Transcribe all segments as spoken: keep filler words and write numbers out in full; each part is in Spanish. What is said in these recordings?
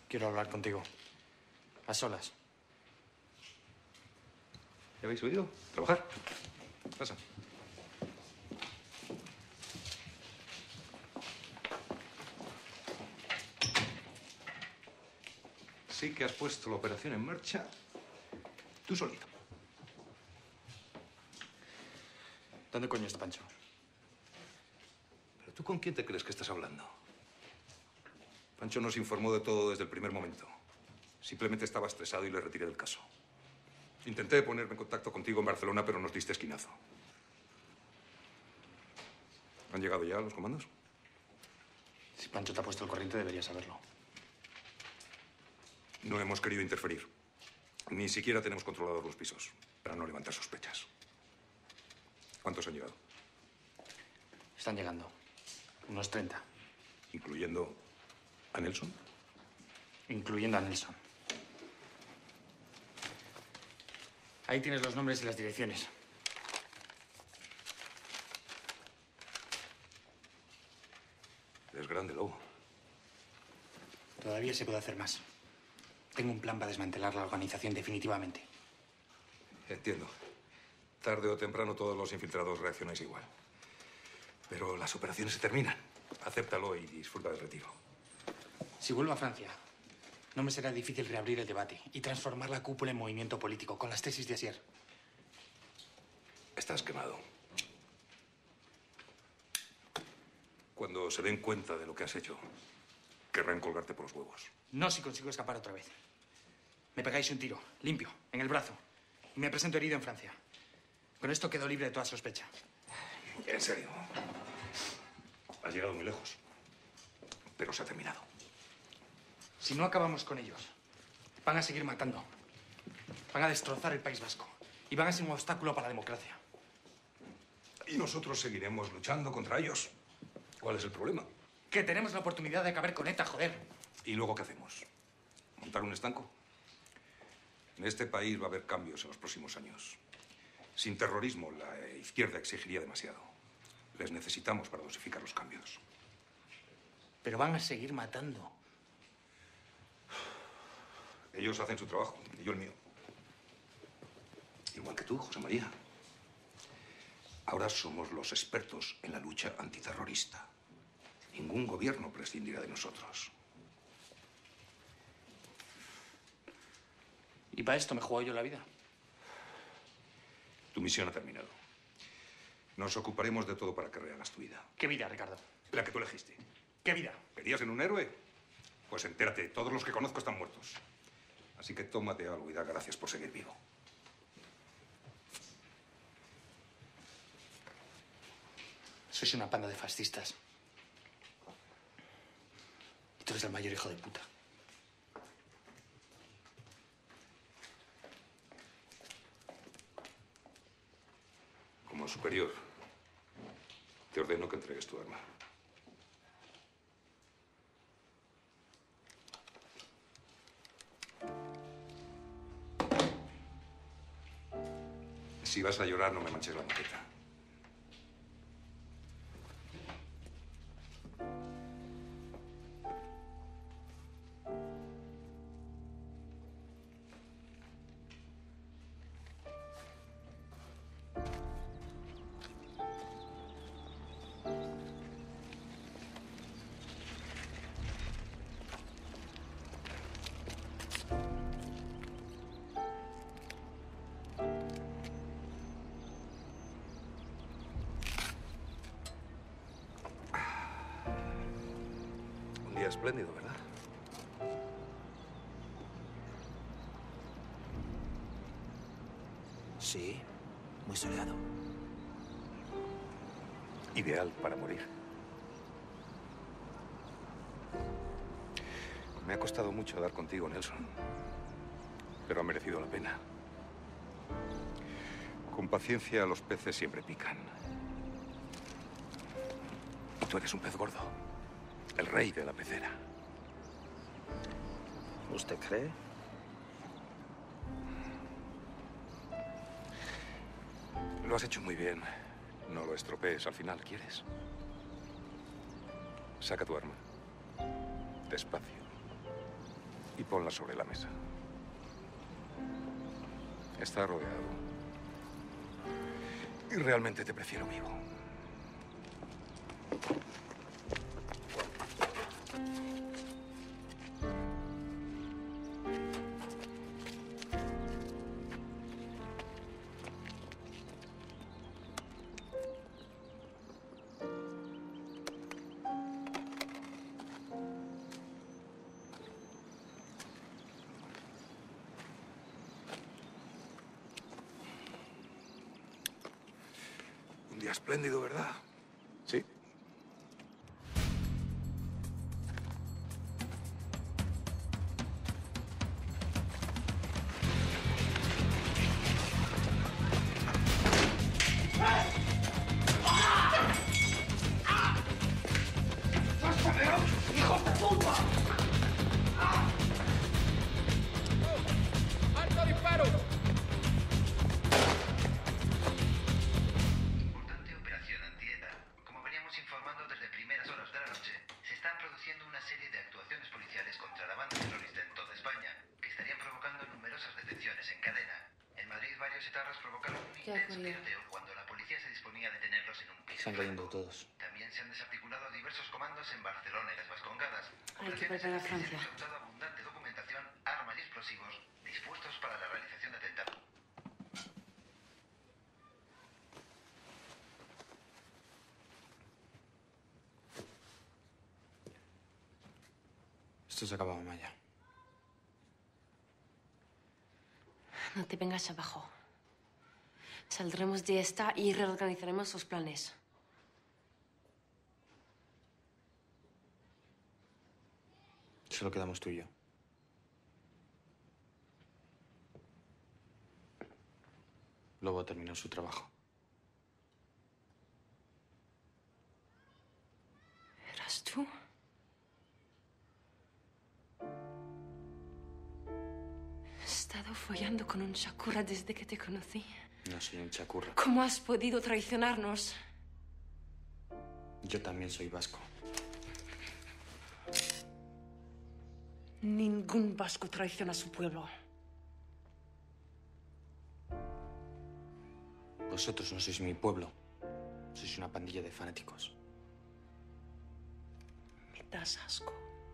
Quiero hablar contigo. A solas. ¿Ya habéis oído? ¿Trabajar? Pasa. Sí que has puesto la operación en marcha tú solito. ¿Dónde coño está Pancho? ¿Pero tú con quién te crees que estás hablando? Pancho nos informó de todo desde el primer momento. Simplemente estaba estresado y le retiré del caso. Intenté ponerme en contacto contigo en Barcelona, pero nos diste esquinazo. ¿Han llegado ya los comandos? Si Pancho te ha puesto al corriente, deberías saberlo. No hemos querido interferir. Ni siquiera tenemos controlados los pisos, para no levantar sospechas. ¿Cuántos han llegado? Están llegando. Unos treinta. ¿Incluyendo a Nelson? Incluyendo a Nelson. Ahí tienes los nombres y las direcciones. Es grande, Lobo. Todavía se puede hacer más. Tengo un plan para desmantelar la organización definitivamente. Entiendo. Tarde o temprano todos los infiltrados reaccionáis igual. Pero las operaciones se terminan. Acéptalo y disfruta del retiro. Si vuelvo a Francia, no me será difícil reabrir el debate y transformar la cúpula en movimiento político con las tesis de Asier. Estás quemado. Cuando se den cuenta de lo que has hecho, querrán colgarte por los huevos. No si consigo escapar otra vez. Me pegáis un tiro, limpio, en el brazo. Y me presento herido en Francia. Con esto quedo libre de toda sospecha. En serio. Has llegado muy lejos. Pero se ha terminado. Si no acabamos con ellos, van a seguir matando. Van a destrozar el País Vasco. Y van a ser un obstáculo para la democracia. Y nosotros seguiremos luchando contra ellos. ¿Cuál es el problema? Que tenemos la oportunidad de acabar con ETA, joder. ¿Y luego qué hacemos? ¿Montar un estanco? En este país va a haber cambios en los próximos años. Sin terrorismo, la izquierda exigiría demasiado. Les necesitamos para dosificar los cambios. Pero van a seguir matando. Ellos hacen su trabajo y yo el mío. Igual que tú, José María. Ahora somos los expertos en la lucha antiterrorista. Ningún gobierno prescindirá de nosotros. Y para esto me juego yo la vida. Tu misión ha terminado. Nos ocuparemos de todo para que rehagas tu vida. ¿Qué vida, Ricardo? La que tú elegiste. ¿Qué vida? ¿Querías en un héroe? Pues entérate, todos los que conozco están muertos. Así que tómate algo y da gracias por seguir vivo. Sois una panda de fascistas. Y tú eres el mayor hijo de puta. Como superior, te ordeno que entregues tu arma. Si vas a llorar, no me manches la maqueta. Espléndido, ¿verdad? Sí, muy soleado. Ideal para morir. Me ha costado mucho dar contigo, Nelson, pero ha merecido la pena. Con paciencia los peces siempre pican. Y tú eres un pez gordo. El rey de la pecera. ¿Usted cree? Lo has hecho muy bien. No lo estropees al final, ¿quieres? Saca tu arma. Despacio. y ponla sobre la mesa. Está rodeado. Y realmente te prefiero vivo. Un día espléndido, ¿verdad? Sí. ¡Hijos de puta! ¡Alto disparo! Importante operación antieta. Como veníamos informando desde primeras horas de la noche, se están produciendo una serie de actuaciones policiales contra la banda terrorista en toda España, que estarían provocando numerosas detenciones en cadena. En Madrid, varios etarras provocaron un intenso tiroteo cuando la policía se disponía a detenerlos en un piso. Están cayendo todos. También se han desarticulado diversos comandos en Barcelona y las Vascongadas. Hay que preparar a Francia. Se ha encontrado abundante documentación, armas y explosivos dispuestos para la realización de atentados. Esto se acaba, Maya. No te vengas abajo. Saldremos de esta y reorganizaremos los planes. Solo quedamos tú y yo. Lobo ha terminado su trabajo. ¿Eras tú? He estado follando con un Shakura desde que te conocí. No soy un chacurra. ¿Cómo has podido traicionarnos? Yo también soy vasco. Ningún vasco traiciona a su pueblo. Vosotros no sois mi pueblo. Sois una pandilla de fanáticos. Me das asco.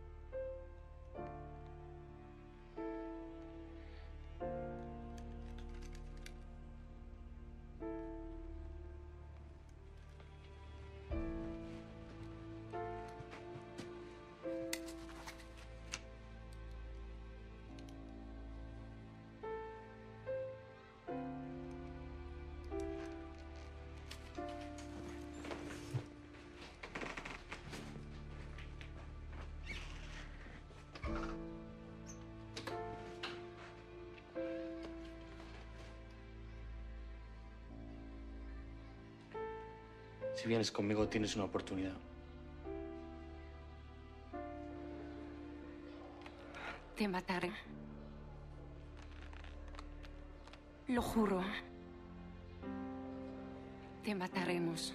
Si vienes conmigo, tienes una oportunidad. Te mataré. Lo juro. Te mataremos.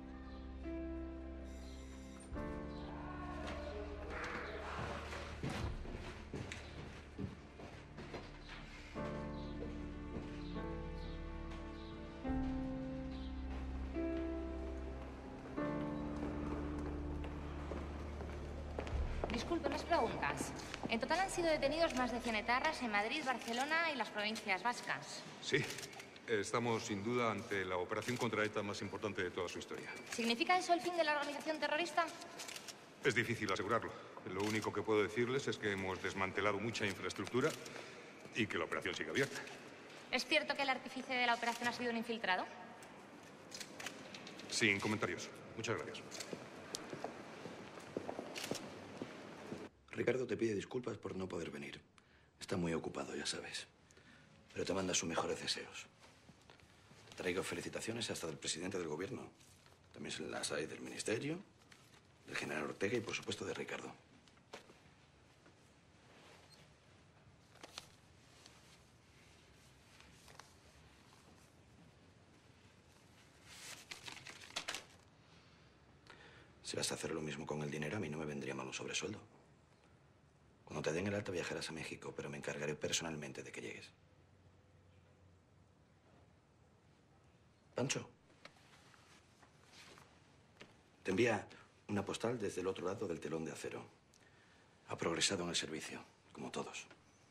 Disculpe, unas preguntas. En total han sido detenidos más de cien etarras en Madrid, Barcelona y las provincias vascas. Sí. Estamos, sin duda, ante la operación contra ETA más importante de toda su historia. ¿Significa eso el fin de la organización terrorista? Es difícil asegurarlo. Lo único que puedo decirles es que hemos desmantelado mucha infraestructura y que la operación sigue abierta. ¿Es cierto que el artífice de la operación ha sido un infiltrado? Sin comentarios. Muchas gracias. Ricardo te pide disculpas por no poder venir. Está muy ocupado, ya sabes. Pero te manda sus mejores deseos. Te traigo felicitaciones hasta del presidente del gobierno. También se las hay del ministerio, del general Ortega y, por supuesto, de Ricardo. Si vas a hacer lo mismo con el dinero, a mí no me vendría mal un sobresueldo. Cuando te den el alta viajarás a México, pero me encargaré personalmente de que llegues. Pancho. Te envía una postal desde el otro lado del telón de acero. Ha progresado en el servicio, como todos.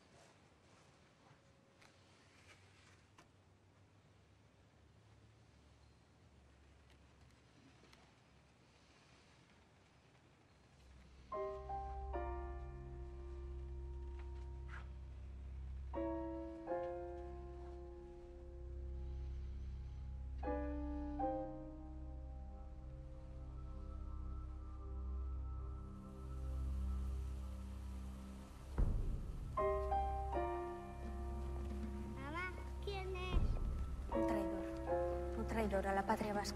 A la patria vasca.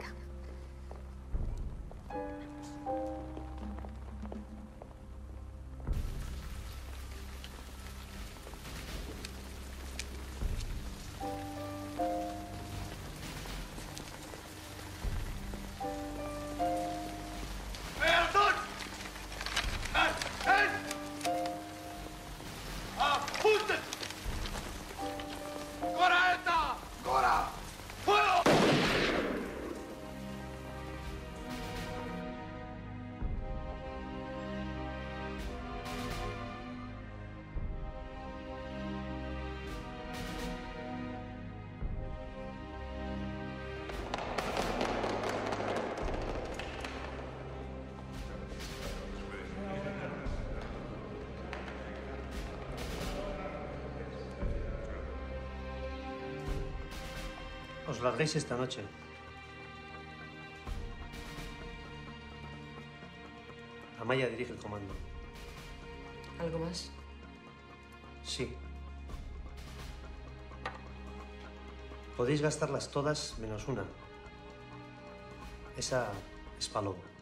Os larguéis esta noche. Amaya dirige el comando. ¿Algo más? Sí. Podéis gastarlas todas menos una. Esa es Paloma.